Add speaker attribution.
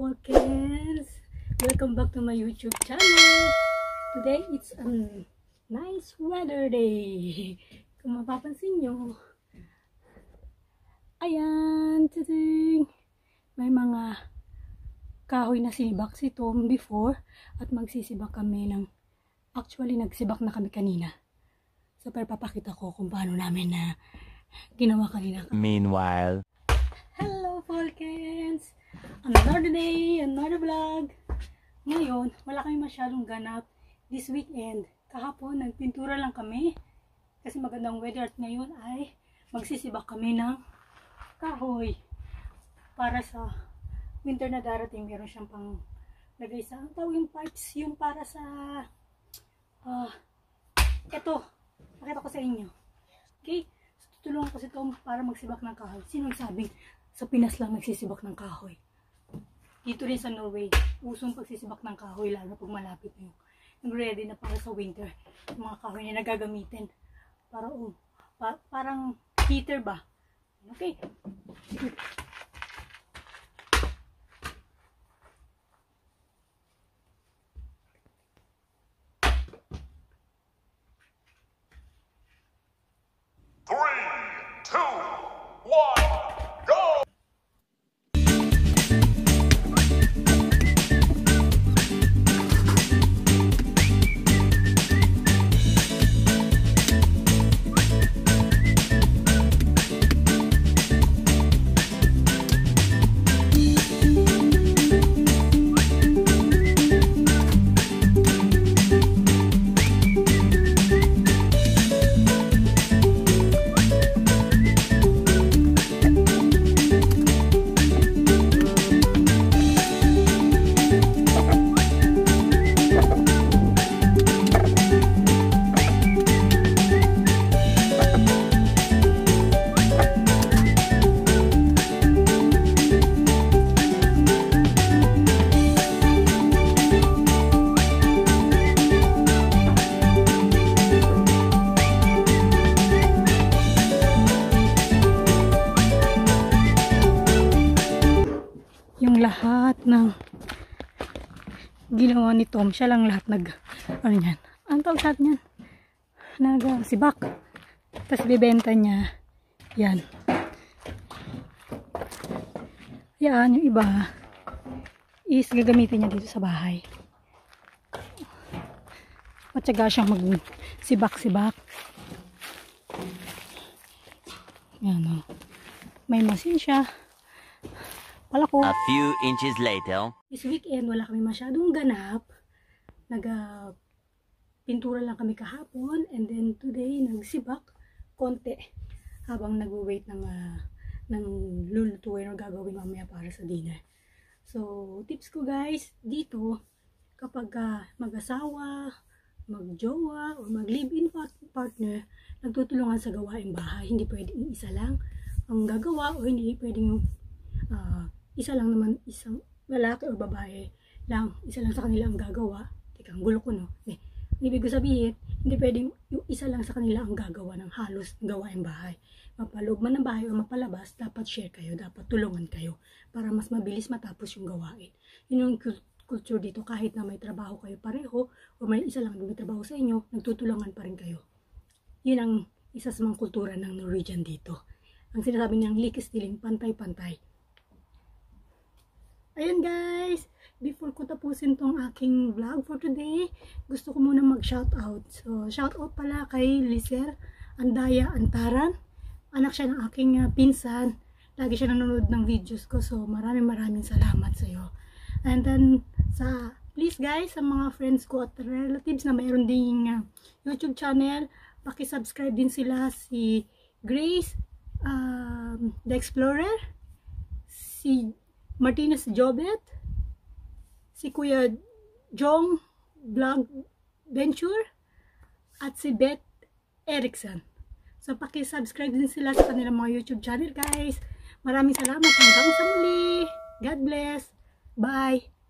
Speaker 1: Folkens! Welcome back to my YouTube channel. Today it's a nice weather day. Kung mapapansin nyo, ayan, today may mga kahoy na sinibak si Tom before at magsisibak kami ng, actually nagsibak na kami kanina. So pero papakita ko kung paano namin na ginawa kanina.
Speaker 2: Meanwhile,
Speaker 1: hello Folkens! Another day, another vlog. Ngayon, wala kami masyadong ganap this weekend. Kahapon, nagpintura lang kami kasi magandang weather at ngayon ay magsisibak kami ng kahoy para sa winter na darating. Meron siyang pang lagay sa, ang tawag yung pipes, yung para sa eto, nakita ko sa inyo. Okay? Tutulungan ko si Tom para magsibak ng kahoy. Sino sabi sa Pinas lang nagsisibak ng kahoy? Dito rin sa Norway, usong pagsisibak ng kahoy, lalo pag malapit na yung ready na para sa winter. Yung mga kahoy na nagagamitin. Para, parang heater ba? Okay. Lahat ng ginawa ni Tom, siya lang lahat ano yan, ang tawag sa atin yan, nagsibak, tapos bibenta niya yan, yung iba is gagamitin niya dito sa bahay. Matyaga siyang magsibak-sibak yan, may masin siya.
Speaker 2: A few inches later.
Speaker 1: This weekend, wala kami masyadong ganap. Pintura lang kami kahapon. And then today, nagsibak konti. Habang nag-wait ng lulutuin o gagawin mamaya para sa dinner. So, tips ko guys, dito, kapag mag-asawa, mag-jowa, o mag-live-in partner, nagtutulungan sa gawaing bahay. Hindi pwedeng isa lang ang gagawa o hindi pwedeng isa lang naman, isang lalaki o babae lang, isa lang sa kanila ang gagawa. Teka, ang gulo ko, no? Ibig ko sabihin, hindi pwedeng yung isa lang sa kanila ang gagawa ng halos gawaing bahay. Mapaloob man ng bahay o mapalabas, dapat share kayo, dapat tulungan kayo para mas mabilis matapos yung gawain. Yun yung culture dito, kahit na may trabaho kayo pareho o may isa lang may trabaho sa inyo, nagtutulungan pa rin kayo. Yun ang isa sa mga kultura ng Norwegian dito. Ang sinasabi niyang likistiling, pantay-pantay. Ayun guys, before ko tapusin tong aking vlog for today, gusto ko muna mag-shoutout. So, shoutout pala kay Lizer Andaya Antaran. Anak siya ng aking pinsan. Lagi siya nanonood ng videos ko. So, maraming salamat sa iyo. And then, please guys, sa mga friends ko at relatives na mayroon ding YouTube channel, paki-subscribe din sila, si Grace the Explorer, si Martinez Jobet, si Kuya Jong Vlog Venture, at si Beth Erickson. So, paki-subscribe din sila sa kanilang mga YouTube channel, guys. Maraming salamat. Hanggang sa muli. God bless. Bye.